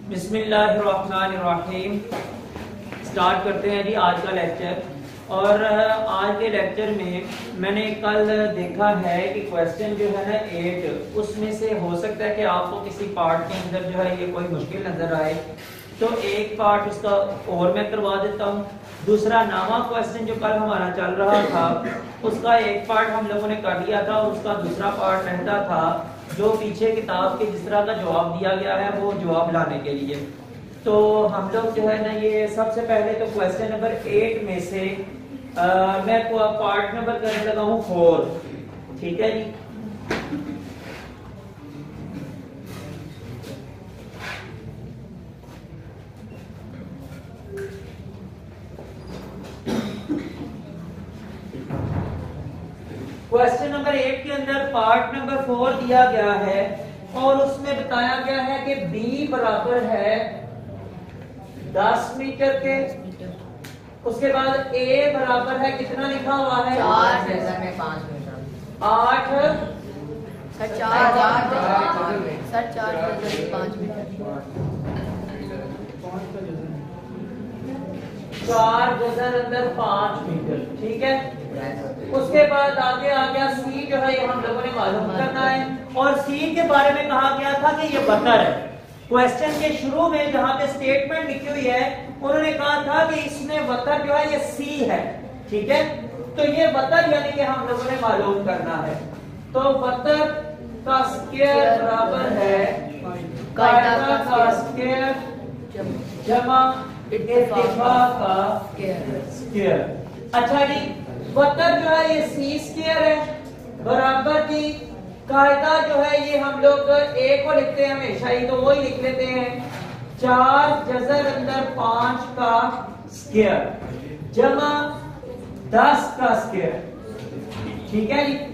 बिस्मिल्लाहिर्रहमानिर्रहीम। स्टार्ट करते हैं जी आज का लेक्चर। और आज के लेक्चर में मैंने कल देखा है कि क्वेश्चन जो है ना 8, उसमें से हो सकता है कि आपको किसी पार्ट के अंदर जो है ये कोई मुश्किल नजर आए, तो एक पार्ट उसका और मैं करवा देता हूँ। दूसरा नामा क्वेश्चन जो कल हमारा चल रहा था उसका एक पार्ट हम लोगों ने कर लिया था, उसका दूसरा पार्ट रहता था जो पीछे किताब के जिस तरह का जवाब दिया गया है वो जवाब लाने के लिए। तो हम लोग जो है ना ये सबसे पहले तो क्वेश्चन नंबर 8 में से मैं पार्ट नंबर करने लगा हूँ 4। ठीक है जी। क्वेश्चन नंबर 8 के अंदर पार्ट नंबर 4 दिया गया है और उसमें बताया गया है कि B बराबर है 10 मीटर के। उसके बाद A बराबर है कितना लिखा हुआ है 4 जगह में 5 मीटर 8 सर 4 जगह में 5 मीटर 4 जगह अंदर 5 मीटर। ठीक है। उसके बाद आगे आ गया C जो है ये हम लोगों ने मालूम करना है। और C के बारे में कहा गया था कि ये वतर है। क्वेश्चन के शुरू में जहां पे स्टेटमेंट लिखी हुई है उन्होंने कहा था कि इसमें वतर जो है ये C है। ठीक है। तो ये वतर यानी कि हम लोगों ने मालूम करना है। तो वतर का स्क्वायर बराबर है कायदा का स्क्वायर जमा इत्तेफाक का स्क्वायर। अच्छा जी, वतर जो है ये C स्क्वायर है बराबर जी कायदा जो है ये हम लोग A को लिखते हैं हमेशा ही, तो वही लिख लेते हैं 4 जज़र अंदर 5 का स्क्वायर जमा 10 का स्क्वायर। ठीक है जी।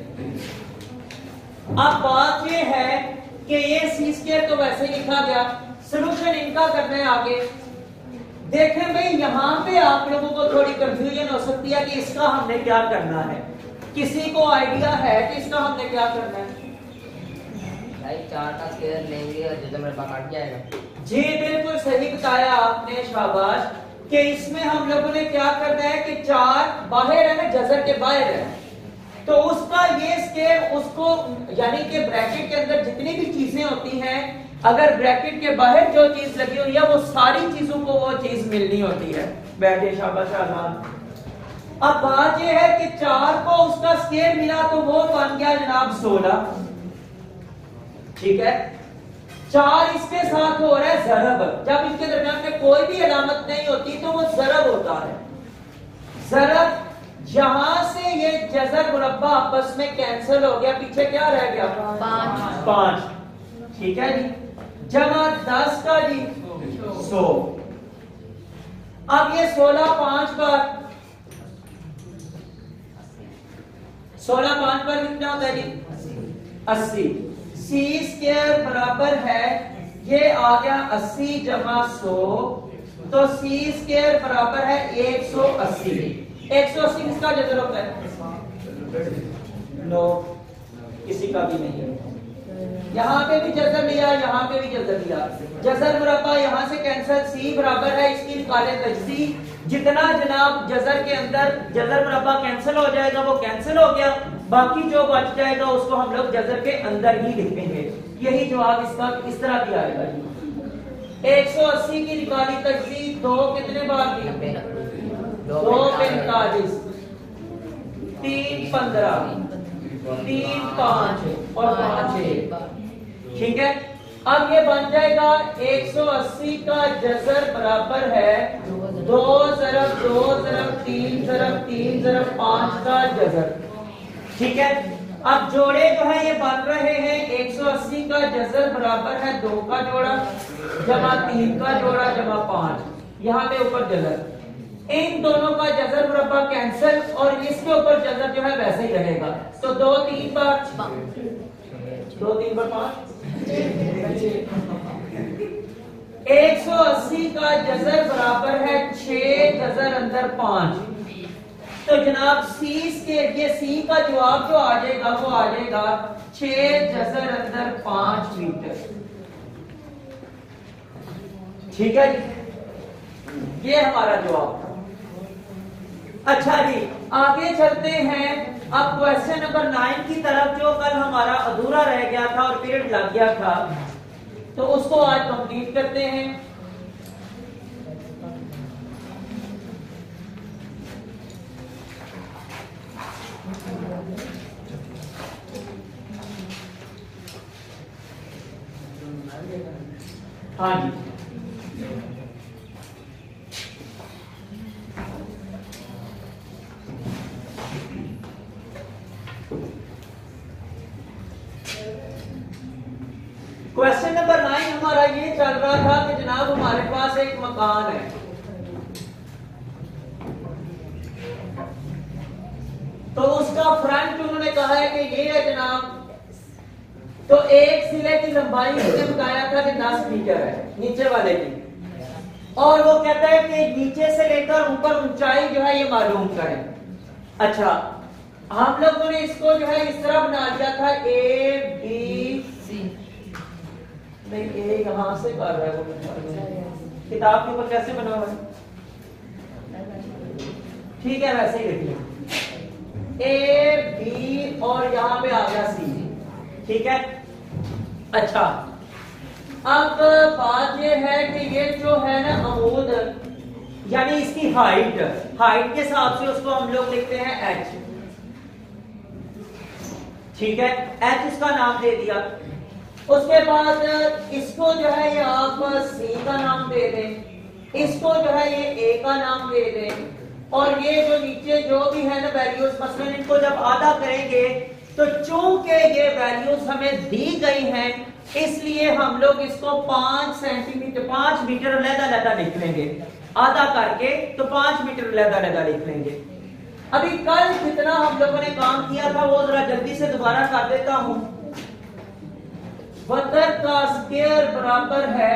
अब बात ये है कि ये C स्क्वायर तो वैसे ही लिखा गया, सॉल्यूशन इनका करना है आगे। देखें भाई यहाँ पे आप लोगों को थोड़ी कंफ्यूजन हो सकती है कि इसका हमने क्या करना है। किसी को आइडिया है कि इसका हमने क्या करना है? भाई 4 का स्क्वायर लेंगे और जज़र में काट जाएगा। जी बिल्कुल सही बताया आपने, शाबाश। कि इसमें हम लोगों ने क्या करना है कि 4 बाहर है ना, जज़र के बाहर है, तो उसका ये स्क्वायर उसको यानी कि ब्रैकेट के अंदर जितनी भी चीजें होती हैं अगर ब्रैकेट के बाहर जो चीज लगी हुई है वो सारी चीजों को वो चीज मिलनी होती है। बैठे शाबाश आजान। अब बात ये है कि 4 को उसका स्क्वायर मिला तो वो बन गया जनाब 16। ठीक है। 4 इसके साथ हो रहा है ज़रब। जब इसके दरमियान में कोई भी अलामत नहीं होती तो वो ज़रब होता है। ज़रब यहां से ये जज़र मुरब्बा आपस में कैंसिल हो गया, पीछे क्या रह गया 5। ठीक है जी। जमा 10 का जी 100। अब ये 16 5 पर 16 5 पर कितना होता है जी 80। C स्क्वायर बराबर है ये आ गया 80 जमा 100, तो C स्क्वायर बराबर है 180। 180 किसका जज़र होता है? नो, किसी का भी नहीं है। यहाँ पे भी जज़र लिया, यहाँ पे भी जज़र लिया। जज़र मुरब्बा यहाँ से कैंसिल, C बराबर है इसकी निकाले तजज़ी। जितना जनाब जज़र के अंदर जज़र मुरब्बा कैंसिल हो जाएगा वो कैंसिल हो गया, बाकी जो बच जाएगा उसको हम लोग जज़र के अंदर ही लिखेंगे। यही जवाब इसका इस तरह भी आएगा जी। 180 की निकाली तजज़ी 2 कितने बार की 2 45 3 15 3 5 और 5 1। ठीक है। अब ये बन जाएगा 180 का जज़र बराबर है 2 ज़रब 2 ज़रब 3 ज़रब 3 ज़रब 5 का जज़र। ठीक है। अब जोड़े जो है ये बन रहे हैं 180 का जज़र बराबर है 2 का जोड़ा जमा 3 का जोड़ा जमा 5। यहाँ पे ऊपर जज़र, इन दोनों का जज़र मुरब्बा कैंसिल और इसके ऊपर जज़र जो है वैसे ही रहेगा। तो 2 3 बार 2 3 बार 5 180 का जज़र बराबर है 6 जज़र अंदर 5। तो जनाब C के ये C का जवाब जो आ जाएगा वो आ जाएगा 6 जज़र अंदर 5 मीटर। ठीक है जी, ये हमारा जवाब था। अच्छा जी, आगे चलते हैं अब क्वेश्चन नंबर 9 की तरफ, जो कल हमारा अधूरा रह गया था और पीरियड लग गया था, तो उसको आज कंप्लीट करते हैं। हाँ जी, क्वेश्चन नंबर 9 हमारा ये चल रहा था कि जनाब हमारे पास एक मकान है, तो उसका फ्रंट उन्होंने कहा है कि ये है जनाब, तो एक सिले की लंबाई उसने बताया था कि 10 मीटर है नीचे वाले की, और वो कहता है कि नीचे से लेकर ऊपर ऊंचाई जो है ये मालूम करें। अच्छा, हम लोगों ने इसको जो है इस तरह बना दिया था ए बी सी, नहीं ए यहां से कर रहा है वो, किताब के ऊपर कैसे बना हुआ है, ठीक है वैसे ही लिखिए ए बी और यहां पे आ गया सी, ठीक है। अच्छा, अब बात ये है कि ये जो है ना अमूद, यानी इसकी हाइट के हिसाब से उसको हम लोग लिखते हैं एच, ठीक है, एच इसका नाम दे दिया। उसके बाद इसको जो है ये आप सी का नाम दे दें, इसको जो है ये ए का नाम दे दें, और ये जो नीचे जो भी है ना वैल्यूज, मसलन इनको जब आधा करेंगे तो चूंकि ये वैल्यूज हमें दी गई हैं, इसलिए हम लोग इसको 5 मीटर अलग-अलग लिख लेंगे, आधा करके तो 5 मीटर अलग-अलग लिख लेंगे। अभी कल जितना हम लोगों ने काम किया था वो जरा जल्दी से दोबारा कर देता हूं। वतर का स्क्वायर बराबर है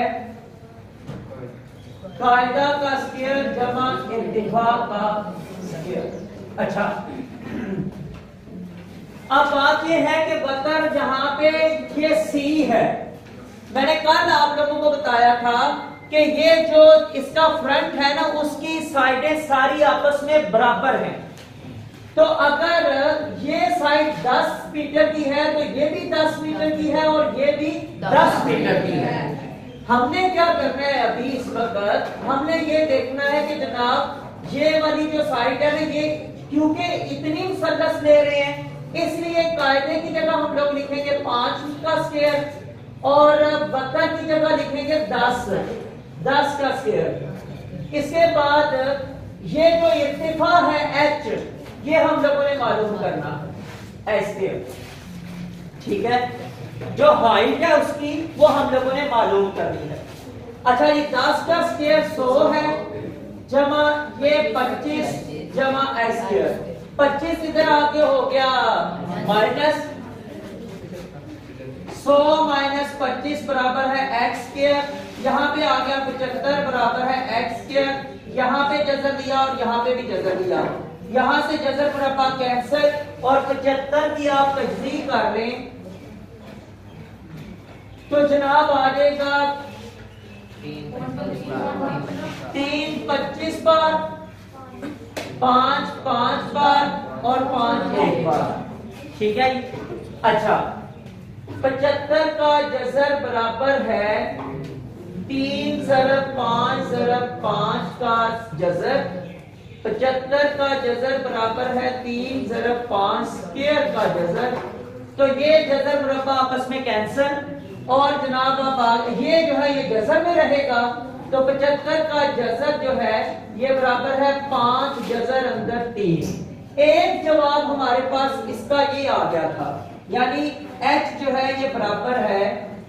कायदा का स्क्वायर जमा इर्तिफा का स्क्वायर। अच्छा, अब बात यह है कि वतर जहां पे ये सी है, मैंने कल आप लोगों को बताया था कि ये जो इसका फ्रंट है ना उसकी साइडें सारी आपस में बराबर हैं, तो अगर ये साइड 10 मीटर की है तो ये भी 10 मीटर की है और ये भी 10 मीटर की है। हमने क्या करना है अभी इस वक्त, हमने ये देखना है कि जनाब ये वाली जो साइड है ना, ये क्योंकि इतनी मुसल्लस ले रहे हैं इसलिए कायदे की जगह हम लोग लिखेंगे 5 का स्क्वायर और वतर की जगह लिखेंगे 10 का स्क्वायर। इसके बाद ये जो इर्तिफा है एच, ये हम लोगों ने मालूम करना ऐसे, ठीक है, जो हाइट है उसकी वो हम लोगों ने मालूम करनी है। अच्छा, ये 10 का स्क्वायर 100 है जमा ये 25 जमा एच स्क्वायर, 25 इधर आके हो गया माइनस 100 माइनस 25 बराबर है एक्स स्क्वायर, यहाँ पे आ गया 75 बराबर है एक्स स्क्वायर, यहाँ पे जज़र लिया और यहाँ पे भी जज़र लिया, यहाँ से जज़र मुरब्बा कैंसिल और 75 की आप तजदीद कर लें तो जनाब आ जाएगा 3 25 बार, 5 5 बार और 5 1 बार, ठीक है। अच्छा, 75 का जज़र बराबर है 3 ज़रब 5 ज़रब 5 का जज़र, 75 का जज़र बराबर है 3 ज़रब 5 स्क्वायर का जज़र, तो ये जज़र मुरब्बा आपस में कैंसिल और जनाब अब ये जो है ये जज़र में रहेगा, तो 75 का जज़र जो है ये बराबर है 5 जज़र अंदर 3। एक जवाब हमारे पास इसका ये आ गया था, यानी h जो है ये बराबर है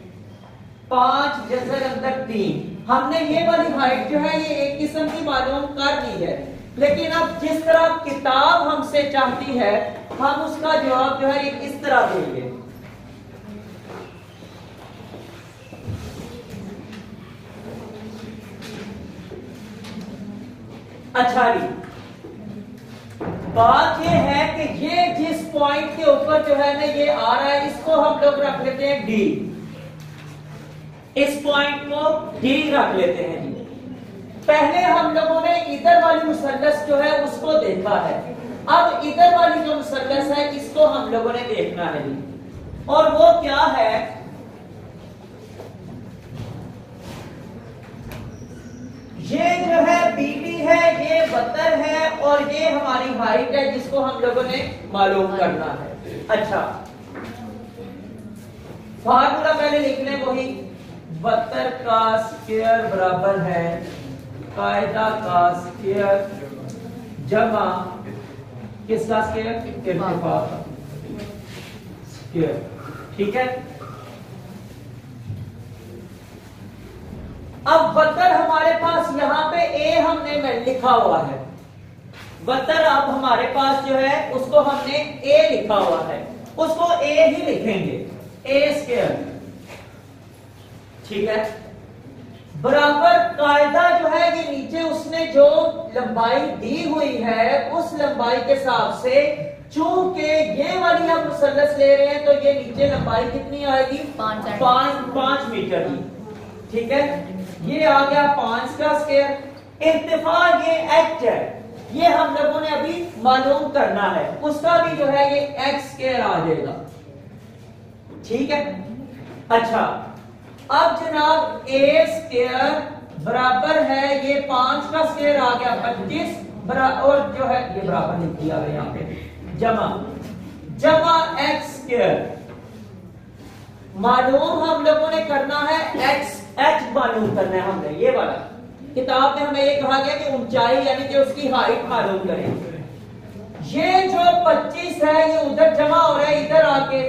5 जज़र अंदर 3। हमने ये वाली हाइट जो है ये एक किस्म की मालूम कर ली है, लेकिन अब जिस तरह किताब हमसे चाहती है हम उसका जवाब जो है इस तरह देंगे। अच्छा जी, बात ये है कि ये जिस पॉइंट के ऊपर जो है ना ये आ रहा है इसको हम लोग रख लेते हैं डी, इस पॉइंट को डी रख लेते हैं जी। पहले हम लोगों ने इधर वाली मुसल्लस जो है उसको देखा है, अब इधर वाली जो मुसल्लस है इसको हम लोगों ने देखना है जी। और वो क्या है, ये जो है बीडी है, ये बतर है और ये हमारी हाइट है जिसको हम लोगों ने मालूम करना है। अच्छा, फार्मूला पहले लिख लें, वही 72 का स्क्वायर बराबर है कायदा का स्क्वायर जमा किसका स्क्वायर, इर्तिफा का स्क्वायर। ठीक है, अब बतर हमारे पास यहाँ पे ए हमने लिखा हुआ है, बतर अब हमारे पास जो है उसको हमने ए लिखा हुआ है, उसको ए ही लिखेंगे, ए स्क्वायर। ठीक है, बराबर कायदा जो है ये नीचे उसने जो लंबाई दी हुई है उस लंबाई के हिसाब से, चूंकि ये वाली हम मुसल्लस ले रहे हैं तो ये नीचे लंबाई कितनी आएगी, 5 मीटर की। ठीक है, ये आ गया 5 का स्क्वायर। इर्तिफा ये h है, ये हम लोगों ने अभी मालूम करना है, उसका भी जो है ये x स्क्वायर आ जाएगा। ठीक है, अच्छा अब जनाब a स्क्वायर बराबर है, ये 5 का स्क्वायर आ गया 25 और जो है ये बराबर लिख दिया है यहाँ पे, जमा x स्क्वायर। मालूम हम लोगों ने करना है h मालूम करना है हमने, ये वाला किताब में हमें ये कहा गया कि ऊंचाई यानी कि उसकी हाइट मालूम करें। ये जो 25 है ये उधर जमा हो रहा है, इधर आके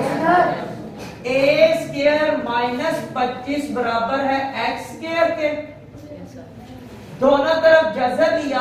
a स्क्वायर माइनस 25 बराबर है x स्क्वायर के, दोनों तरफ जज़र लिया,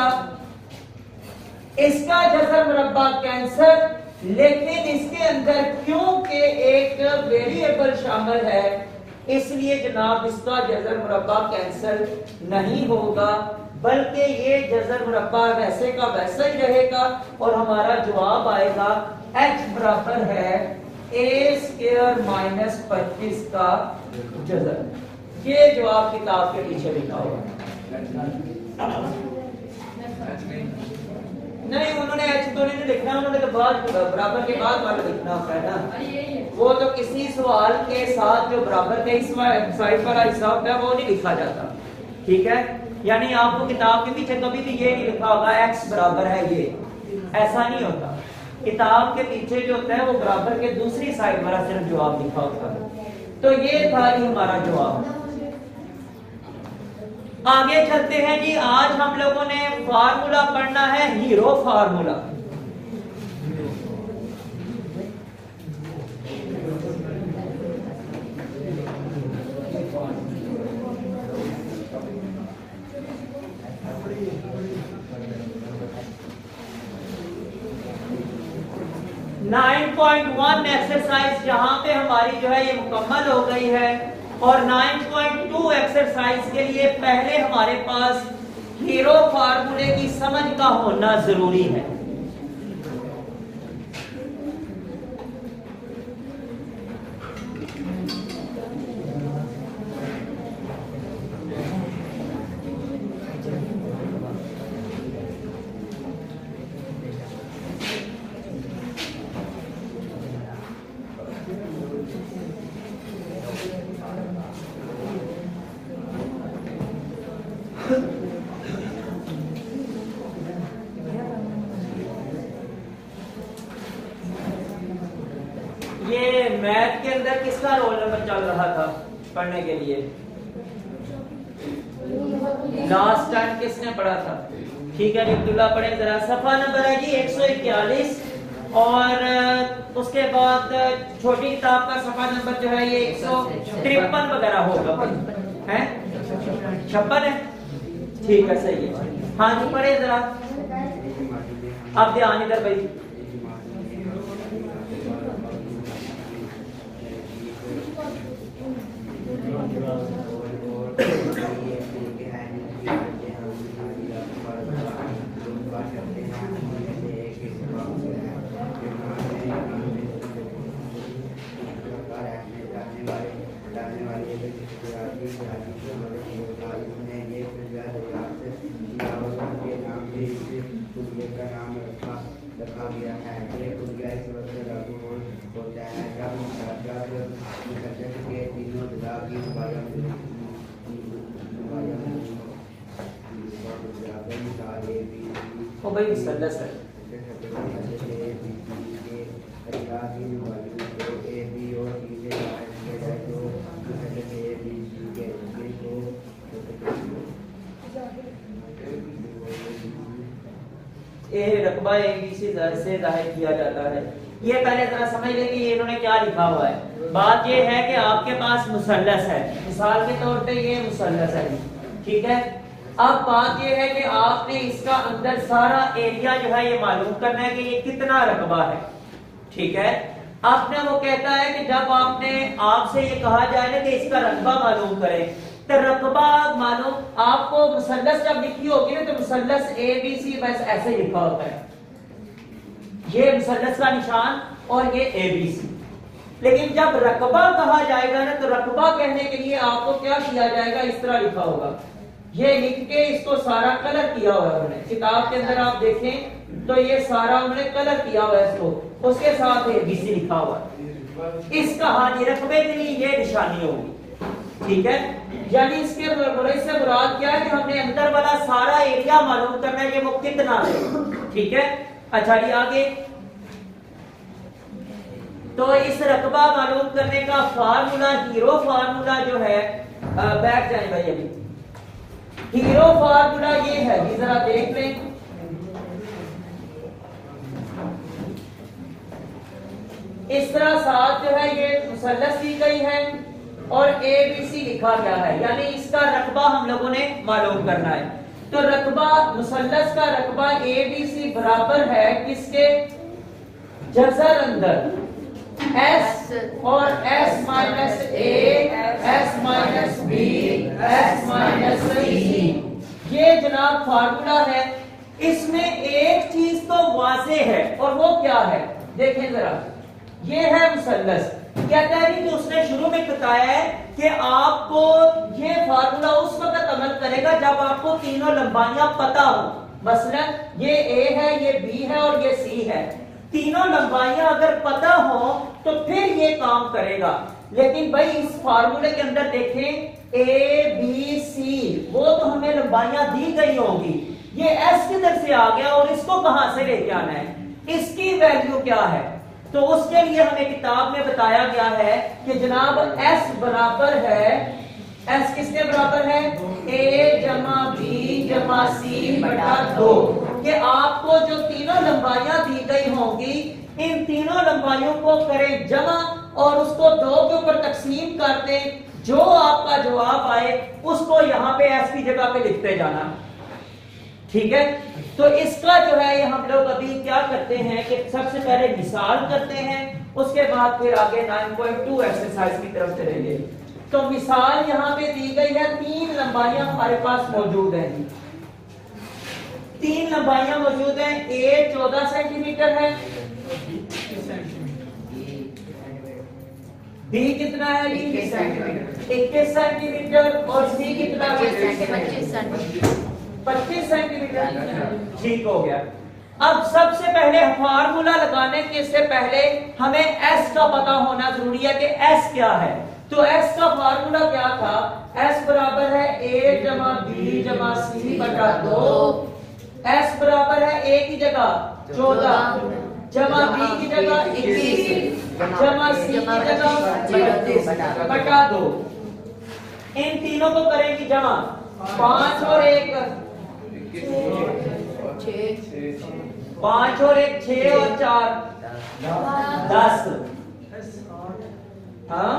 इसका जज़र मुरब्बा कैंसर, लेकिन इसके अंदर क्योंकि एक वेरिएबल शामिल है इसलिए जनाब इसका जज़र मुरब्बा कैंसल नहीं होगा, बल्कि ये जज़र मुरब्बा वैसे का वैसा ही रहेगा और हमारा जवाब आएगा h बराबर है a स्क्वायर माइनस 25 का जज़र। ये जवाब किताब के पीछे लिखा हुआ नहीं, उन्होंने h तो नहीं लिखना, उन्होंने तो बाद बराबर के बाद वाला लिखना होता है ना, वो तो किसी सवाल के साथ जो बराबर के इस साइड वाला हिस्सा होता है वो नहीं लिखा जाता। ठीक है, यानी आपको किताब के पीछे कभी भी ये नहीं लिखा होगा x बराबर है ये, ऐसा नहीं होता। किताब के पीछे जो होता है वो बराबर के दूसरी साइड वाला सिर्फ जवाब लिखा होता है। तो ये था ही हमारा जवाब। आगे चलते हैं जी, आज हम लोगों ने फार्मूला पढ़ना है, हीरो फार्मूला। नाइन 9.1 एक्सरसाइज जहां पे हमारी जो है ये मुकम्मल हो गई है, और 9.2 एक्सरसाइज के लिए पहले हमारे पास हीरो फार्मूले की समझ का होना जरूरी है। ये मैथ के अंदर किसका रोल नंबर चल रहा था पढ़ने के लिए? लास्ट टाइम किसने पढ़ा था? ठीक है, अब्दुल्ला पढ़े जरा। सफा नंबर है जी 141 और उसके बाद छोटी किताब का सफा नंबर जो है ये 153 वगैरह होगा, है 56 है। ठीक है, सही है। हाँ जी, पढ़े जरा, आप ध्यान इधर भाई। इसने ये के नाम से इस कुलिये का नाम रखा गया है। ये कुलिया इस वक्त लागू होता है जब मुसद्दस के तीनों जुदा की ओ भाई मुसल्लस है ए रकबा ए बी से जाहिर किया जाता है। ये पहले जरा समझ लें कि ये इन्होंने क्या लिखा हुआ है। बात ये है कि आपके पास मुसल्लस है, मिसाल के तौर पे ये मुसल्लस है, ठीक है। अब बात ये है कि आपने इसका अंदर सारा एरिया जो है ये मालूम करना है कि ये कितना रकबा है, ठीक है। आपने वो कहता है कि जब आपसे ये कहा जाए ना कि इसका रकबा मालूम करें, तो रकबा मालूम आपको मुसल्लस जब लिखी होगी ना तो मुसल्लस ए बी सी बस ऐसे लिखा होता है, ये मुसल्लस का निशान और ये ए बी सी। लेकिन जब रकबा कहा जाएगा ना तो रकबा कहने के लिए आपको क्या किया जाएगा, इस तरह लिखा होगा, ये लिख के इसको सारा कलर किया हुआ है उन्होंने, किताब के अंदर आप देखें तो ये सारा उन्होंने कलर किया हुआ है इसको, उसके साथ ए बी सी लिखा हुआ है। इसका हाँ जी रकबे के लिए ये निशानी होगी, ठीक है। यानी इससे मुराद क्या है कि हमने अंदर वाला सारा एरिया मालूम करना है कि वो कितना है, ठीक है। अच्छा जी आगे, तो इस रकबा मालूम करने का फार्मूला, हीरो फार्मूला जो है, बैठ जाए भाई, अभी हीरो फार्मूला ये है, ये जरा देख लें। इस तरह साथ जो है ये मुसल्लस दी गई है और ए बी सी लिखा गया है, यानी इसका रकबा हम लोगों ने मालूम करना है। तो रकबा मुसल्लस का रकबा ए बी सी बराबर है किसके, जज़र अंदर S और S minus A, S minus B, S minus C, ये जनाब फार्मूला है। इसमें एक चीज तो वाज़ेह है और वो क्या है, देखें जरा, ये है मुसल्लस। कहता है कि उसने शुरू में बताया है कि आपको ये फार्मूला उस वक्त अमल करेगा जब आपको तीनों लंबाइयां पता हो। मसलन ये ए है, ये बी है और ये सी है, तीनों लंबाइयां अगर पता हो तो फिर ये काम करेगा। लेकिन भाई इस फार्मूले के अंदर देखें ए बी सी, वो तो हमें लंबाइयां दी गई होगी, ये एस किधर से आ गया और इसको कहां से लेके आना है, इसकी वैल्यू क्या है। तो उसके लिए हमें किताब में बताया गया है कि जनाब S बराबर है, S किसके बराबर है, A जमा बी जमा सी बटा 2, कि आपको जो तीनों लंबाइयां दी गई होंगी इन तीनों लंबाइयों को करें जमा और उसको 2 के ऊपर तकसीम कर दें, जो आपका जवाब आए उसको यहाँ पे S की जगह पे लिखते जाना, ठीक है। तो इसका जो है ये हम लोग अभी क्या करते हैं कि सबसे पहले मिसाल करते हैं, उसके बाद फिर आगे 9.2 एक्सरसाइज की तरफ चलेंगे। तो मिसाल यहाँ पे दी गई है, 3 लंबाइयां हमारे पास मौजूद हैं, 3 लंबाइयां मौजूद हैं। ए 14 सेंटीमीटर है, बी कितना है, 21 सेंटीमीटर और सी कितना है, 25 सेंटीमीटर, ठीक हो गया। अब सबसे पहले फार्मूला लगाने के से पहले हमें S का पता होना जरूरी है कि S क्या है। तो S का फार्मूला क्या था, S बराबर है A जमा बी जमा सी बटा 2, S बराबर है A की जगह 14 जमा बी की जगह 21 जमा सी की जगह 32 बटा 2। इन तीनों को करेंगे जमा, 5 और 1 5 और 1 6 और 4 10, हाँ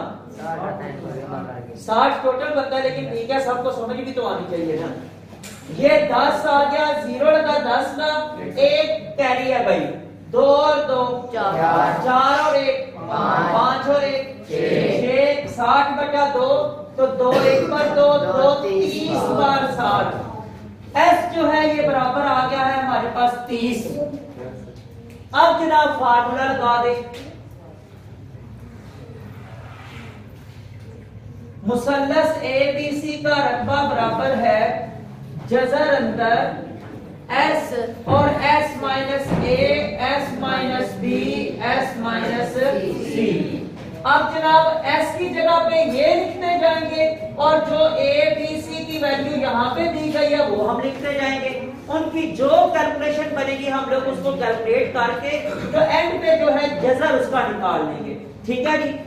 60 टोटल बनता है, लेकिन ठीक है सबको समझ भी तो आनी चाहिए ना। ये 10 आ गया, 0 लगा 10 का, 1 कैरी है भाई, 2 और 2 4 और 1 5 और 1 6 60 बटा 2, तो 2 1 पर 2 2 30 बार 60। S जो है ये बराबर आ गया है हमारे पास 30। अब जनाब फार्मूला लगा दे, मुसल्लस ABC का रकबा बराबर है जज़र अंदर S और S minus A, S minus B, S minus C। अब जनाब S की जगह पे ये लिखते जाएंगे और जो A, B, C की वैल्यू यहाँ पे दी गई है वो हम लिखते जाएंगे। उनकी जो कैलकुलेशन बनेगी हम लोग उसको कैलकुलेट करके जो एंड पे जो है जज़र उसका निकाल लेंगे। ठीक है जी।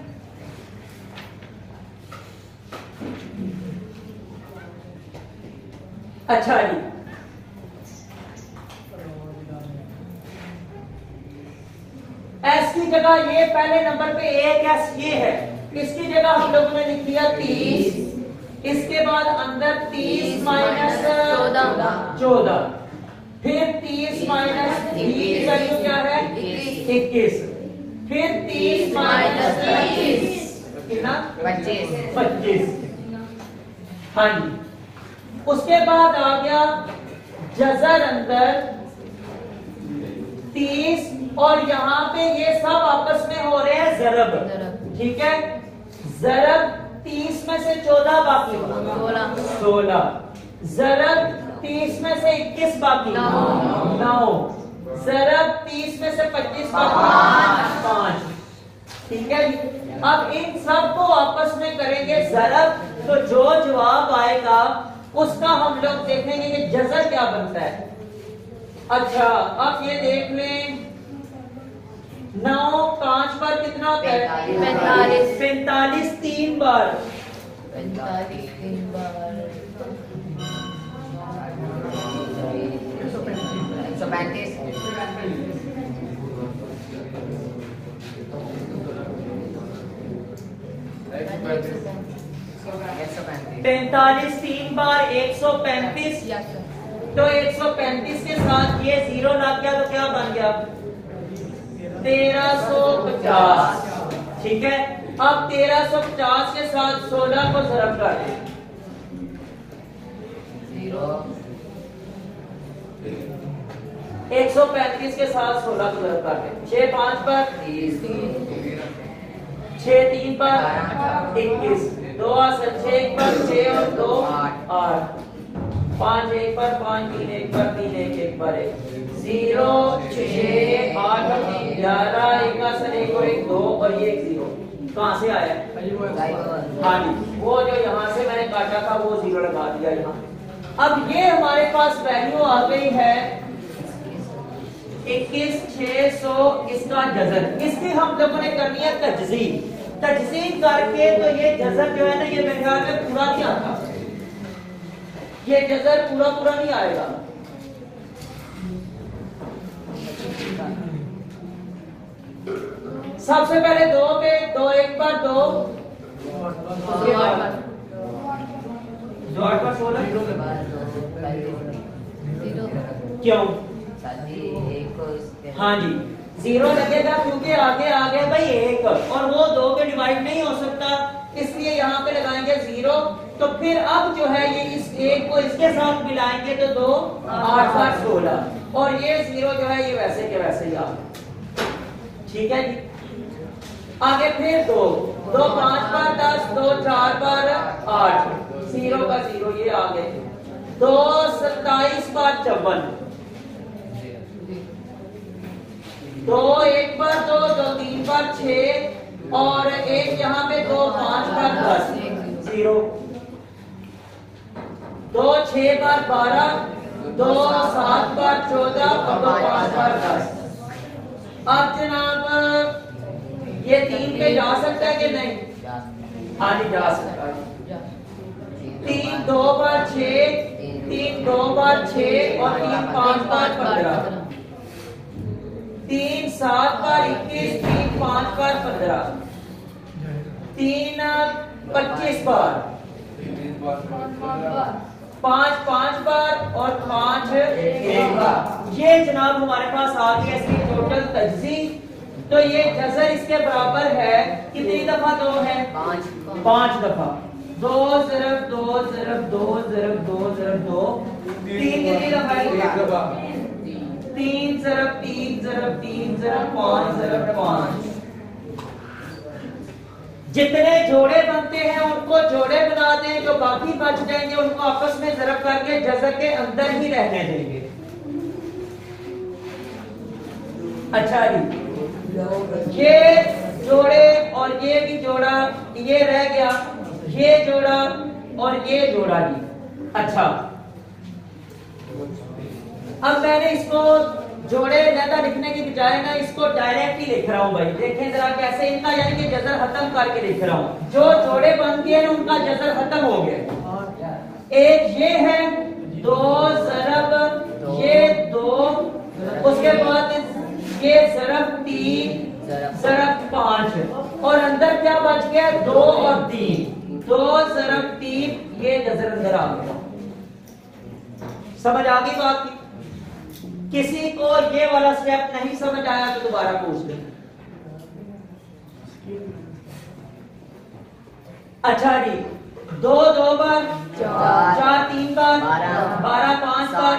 अच्छा जी, S की जगह ये पहले नंबर पे एक S ये है, इसकी जगह हम लोगों ने लिख दिया 30, इसके बाद अंदर 30 माइनस 14, फिर 30 माइनस B की वैल्यू क्या है 21, फिर 30 माइनस 25 कितना 25। हाँ जी, उसके बाद आ गया जज़र अंदर 30 और यहाँ पे ये सब आपस में हो रहे हैं ज़रब। ठीक है, ज़रब 30 में से 14 बाकी 16, ज़रब 30 में से 21 बाकी 9, ज़रब 30 में से 25 बाकी 5। ठीक है, अब इन सब को आपस में करेंगे ज़रब, तो जो जवाब आएगा उसका हम लोग देखेंगे कि जज़र क्या बनता है। अच्छा, अब ये देख लें 9 5 पर कितना होता है 45 3 बार 45 3 बार 135। तो 135 के साथ ये 0 लग गया तो क्या बन गया 1350। ठीक है, अब 1350 के साथ 16 को ज़रब कर दें 135 के साथ 16 को ज़रब कर दें 6 5 पर 6 3 पर 21, 2 6 पर 6 और 2 8, 5 1 पर 5 3 1 पर 3 1 1 पर 0 6 8 11 1 और 1 2 और ये 0 कहां से आया? हाँ जी, वो जो यहाँ से मैंने काटा था वो 0 लगा दिया यहाँ। अब ये हमारे पास वैल्यू आ गई है 21600। इसका जज़र इसकी हम लोगों ने करनी है तजज़ीम करके, तो ये जज़र जो है ना ये मेरे ख्याल में पूरा नहीं आता, ये जज़र पूरा नहीं आएगा। सबसे पहले 2 पे 2 1 पर 2 8 पर 16 क्यों? हाँ जी, 0 लगेगा क्योंकि आगे आ गया भाई 1 और वो 2 के डिवाइड नहीं हो सकता, इसलिए यहाँ पे लगाएंगे 0। तो फिर अब जो है ये इस 1 को इसके साथ मिलाएंगे तो 2 8 पर 16 और ये 0 जो है ये वैसे के वैसे ही आ गया। ठीक है जी, आगे फिर 2 5 पर 10, 2 4 पर 8, 0 का 0 ये आ गए 2 27 पर 54, 2 1 पर 2 2 3 पर 6 और 1 यहाँ पे 2 5 पर 10 0, 2 6 पर 12, 2 7 पर 14 और 2 5 पर 10। अब जनाब ये 3 पे जा सकता है कि नहीं? हाँ जी जा सकता है। 3 2 पर 6, 3 2 पर 6 और 3 5 पर 15, 3 7 पर 21, 3 5 पर 15, 3 25 पर 5 5 पर और 5 1 पर। ये जनाब हमारे पास आ गया इसकी टोटल तजज़ीम। तो ये जज़र इसके बराबर है कितनी दफा 2 है 5 दफा 2 ज़रब 2 ज़रब 2 ज़रब 2 ज़रब 2 3 कितनी दफा है 3 ज़रब 3 ज़रब 3 ज़रब 5 ज़रब 5 जितने जोड़े बनते हैं उनको जोड़े बना दें, जो बाकी बच जाएंगे उनको आपस में ज़रब करके जज़र के अंदर ही रहने देंगे। अच्छा जी, ये जोड़े और ये भी जोड़ा, ये रह गया, ये जोड़ा और ये जोड़ा जी। अच्छा, अब मैंने इसको जोड़े ज्यादा लिखने की बजाय ना इसको डायरेक्ट ही लिख रहा हूं भाई। देखें जरा कैसे इनका यानी कि जजर खत्म करके लिख रहा हूं। जो जोड़े बन गए ना उनका जजर खत्म हो गया। एक ये है, दो ज़रब ये दो, उसके बाद ये ज़रब तीन, ज़रब पांच, और अंदर क्या बच गया, दो और तीन, दो ज़रब तीन, ये जजर अंदर आ गया। समझ आ गई बात की? किसी को ये वाला स्टेप नहीं समझ आया तो दोबारा पूछ लें। अच्छा जी, दो दो बार, चार तीन बार, 12 5 बार,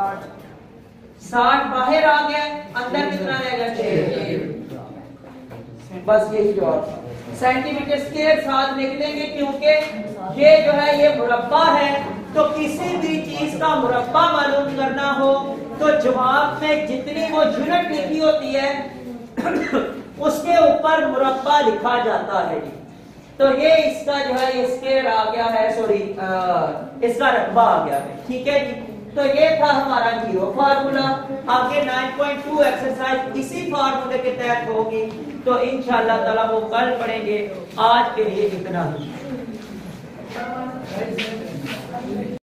60 बाहर आ गया, अंदर कितना रहेगा, 6। बस यही जवाब। सेंटीमीटर स्क्वायर साथ लिख देंगे क्योंकि ये जो है ये मुरब्बा है, तो किसी भी चीज का मुरब्बा मालूम करना हो तो जवाब में जितनी वो यूनिट लिखी होती है उसके ऊपर मुरब्बा लिखा जाता है। तो ये इसका जो है ये स्क्वायर आ गया है, सॉरी इसका रकबा आ गया है। ठीक है जी, तो ये था हमारा जीरो फार्मूला। आगे 9.2 एक्सरसाइज इसी फार्मूले के तहत होगी, तो इंशाअल्लाह ताला वो कल पढ़ेंगे। आज के लिए इतना ही।